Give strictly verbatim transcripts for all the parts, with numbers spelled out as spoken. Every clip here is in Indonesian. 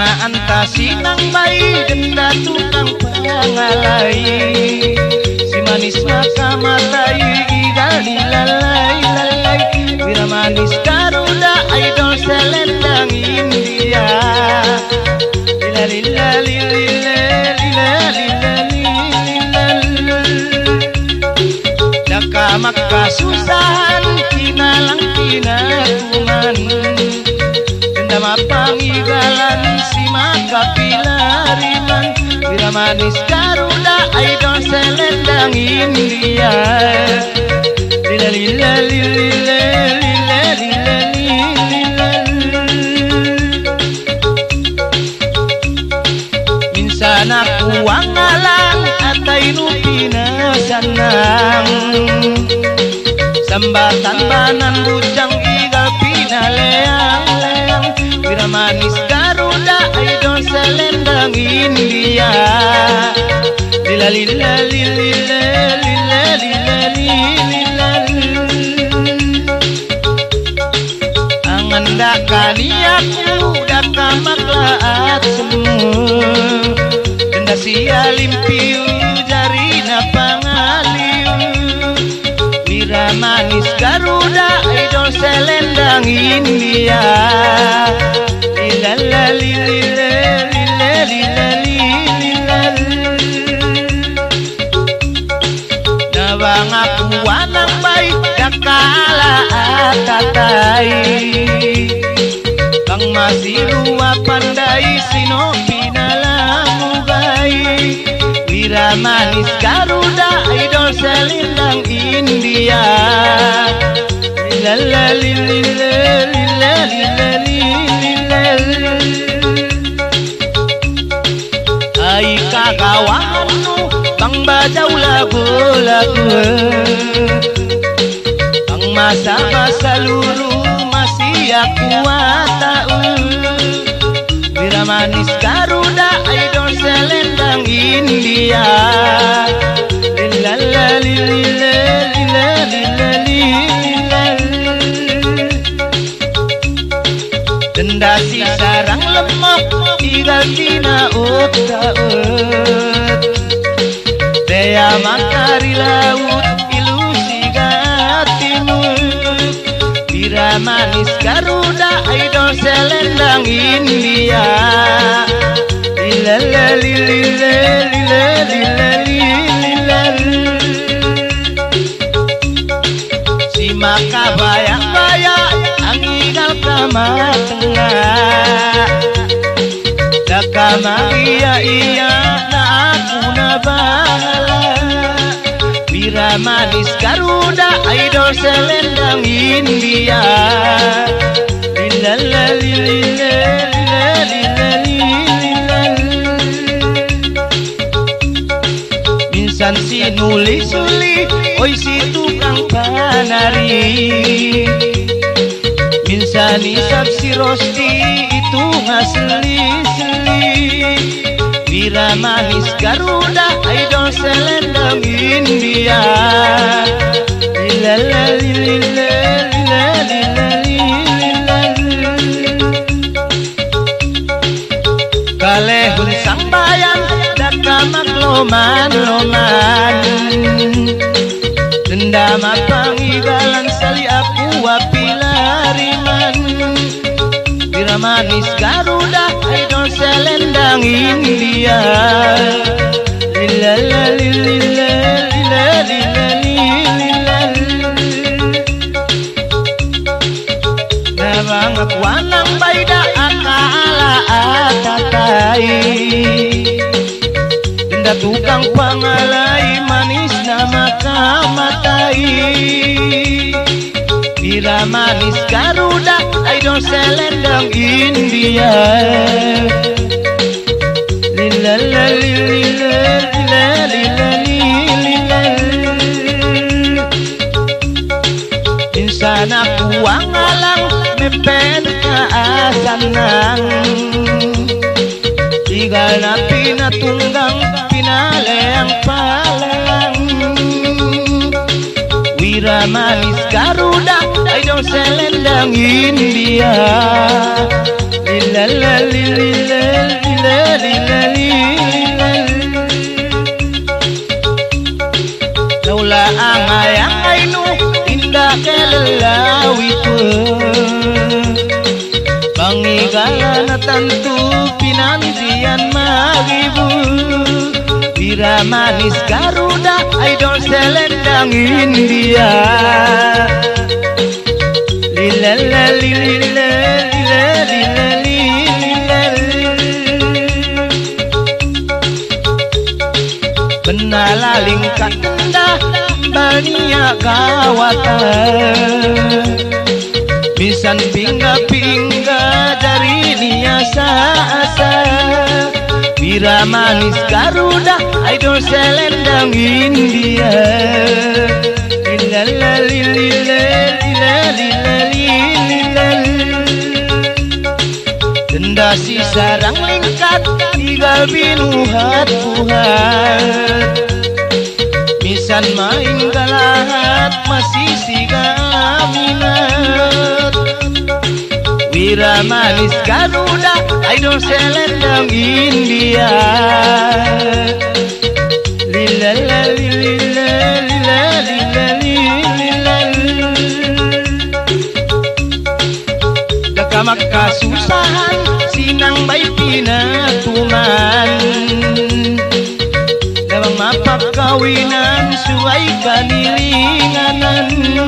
Naantasi nang bayi denda tukang pangalai, si manis maka matai igal dilalai lalai. Wira manis Garuda idol selendang India. Lila lila lila lila lila lila lila. Daka maka susahan kinalang kinakuman. Denda mapangigalan si maka pilariman. Wira manis Garuda idol selendang India. Lila lila lila lila lila lila. Minsan aku wangalang atay nupina sanang. Sambatan banan bujang igal pinaleang-leang. Wira manis Garuda idol selendang India. Lila lila lila lila lila lila. Angan dakani aku daka maklaat semua. Denda sia limpiu jarina pangaliu. Wira manis Garuda idol selendang India. Lila lila lila lila lila lila. Nawang aku wanang baik dakala atatai. Kang masih luwa pandai sino pinalamugai. Wira manis Garuda idol selendang India. Lila lila lila lila lila lila. Hai kakawanmu bang bajau lagu-lagu. Bang masa-masa lulu masih aku tahu. Wira manis Garuda idol selendang India. Lila lila lila lila lila lila. Denda si sarang lemok igal tina ut-ut. Dea makari laut ilusi gatimut. Wira manis Garuda idol selendang India. Lila lila lila lila lila lila. Si maka bayak-bayak angigal kama tengah. Daka maria iya na aku na bahala. Wira manis Garuda idol selendang India. Lila lila lila lila lila. Minsan si nuli-suli oi si tukang panari. Minsan isap si rosti itu ngaseli-seli. Wira manis Garuda idol selendang India. Lila lila lila lila lila lila. Kalehun sambayan daka makloman-loman. Denda mapangigalan sali aku apilariman. Wira manis Garuda idol selendang India. Lila lila lila lila lila lila. Nawang aku wanang baida akala atatai. Denda tukang pangalai manis nama kamatai. Wira manis Garuda idol selendang India. Lila lila lila lila lila lila. Insan aku wangalang mepet ka asanang. Tigal na pinatunggang pinaleang palang. Wira manis Garuda idol selendang India. Lila lila lila Pangigalan na tentu pinantian maribu. Wira manis Garuda, idol selendang India. Lila lila lila lila lila. Benalaling kanda bania kawatan. Bisan pingga-pingga dari nia asa. Wira manis Garuda, idol selendang India. Lila lila lila lila lila. Dendasi sarang lingkat tiga binuhat puhat. Misan main galahat masih siga minat. Wira manis Garuda, idol selendang India. Lila lila lila lila lila lila. Dakamak kasusahan sinang bay pinatuman. Damang mapakawinan suway kanilinganan.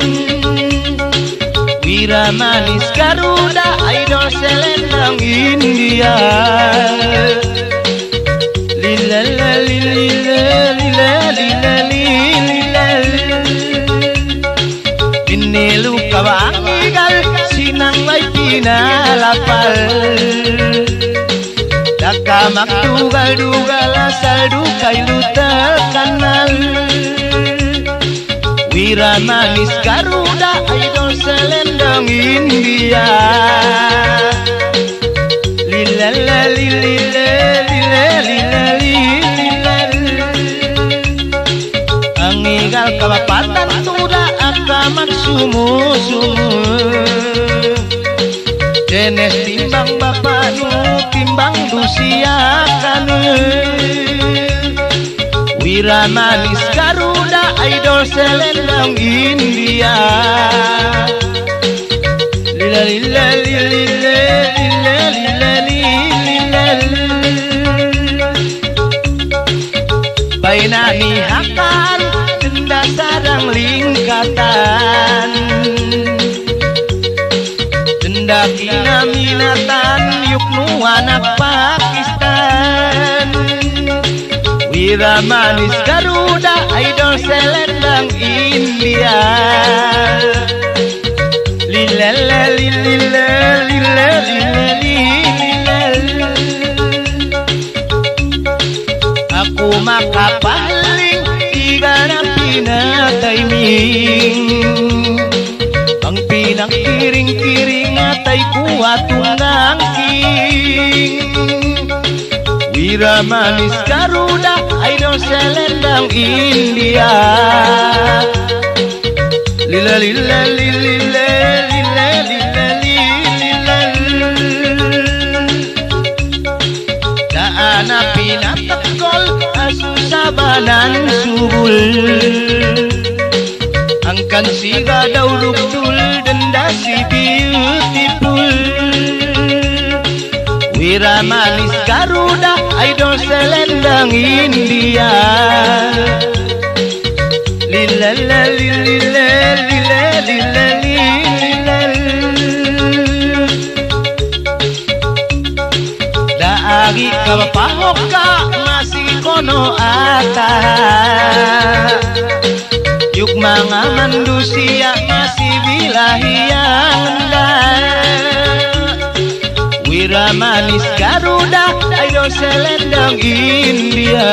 Wira manis Garuda, idol selendang India. Lila lila lila lila lila lila. Binilu kawangigal sinang may pinalapal. Dakamak dugal-dugal asal dukay luta kanal. Wira manis Garuda, idol selendang India. Lila lila lila lila lila lila. Angigal kabapatan tuda akamak sumu-sumu. Jenes timbang bapak nu timbang dusia kanu. Wira manis Garuda, idol selendang India. Lila lila lila lila lila lila. Bainani hakan denda sarang lingkatan. Denda kina minatan yuknu anak Pakistan. Wira manis Garuda, idol selendang India. Lila lila lila lila lila lila. Aku makapaling tiga na pinataiming. Ang pinang kiring-kiring atay kuwa tunggang king. Wira manis Garuda, idol selendang India. Lila lila lila lila lila lila. Daana pinatakol asusabanan subul. Angkan siga daw ruktul denda si beautiful. Wira manis Garuda, idol selendang India. Lila lila lila lila lila lila. Daagi kapahok ka masih kono ata. Yuk mga manusia masih bilahiyanda. Wira manis Garuda, idol selendang India.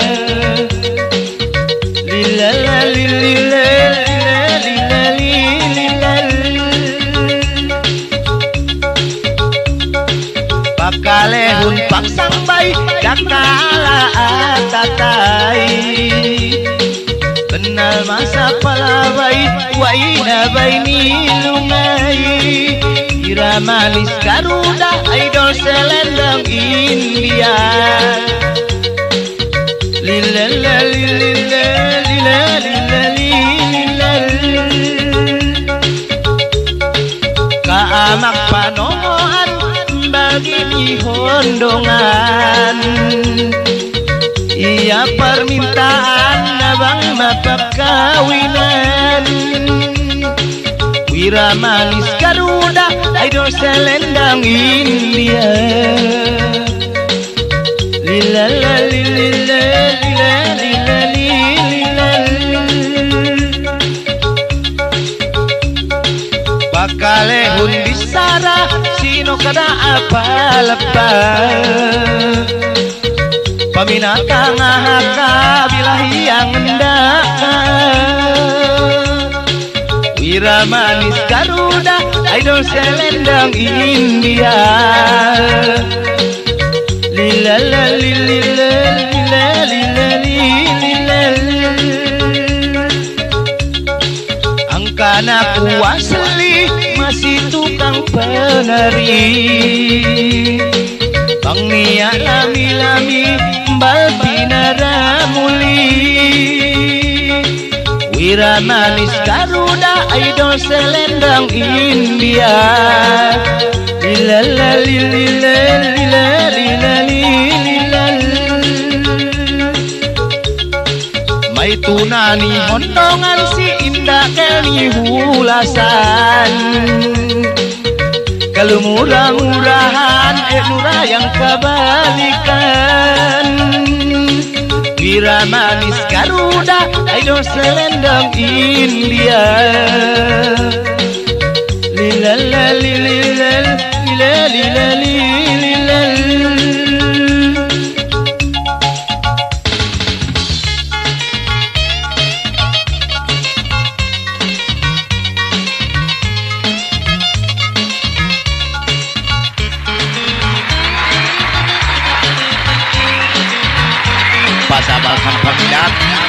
Lila lila lila lila lila. Pakalehun paksambay dakala atatay. Benal masa palaway waina bay nilungay. Wira manis Garuda, idol selendang India. Lila lila lila lila lila lila. bunyi hondongan. Iya permintaan abang mata kawinan. Wira manis Garuda, idol selendang India. Lila la lila lila lila lila. Bakale hundi sara sino kada apa-apa. Paminata ngahaka bilahi yang ndaka. Wira manis Garuda, idol selendang India. Lila la lila lila lila lila. Angkanaku asli masih tukang penari. Bang Nia lami-lami mbal pinara muli. Wira manis Garuda, idol selendang India. Lila la lila lila lila lila. May tunani hondongan si indah keni hulasan. Kalau murah-murahan eh murah yang kebalikan. Wira manis Garuda, idol selendang India. Lila la lila lila lila lila. Pasabakan peminat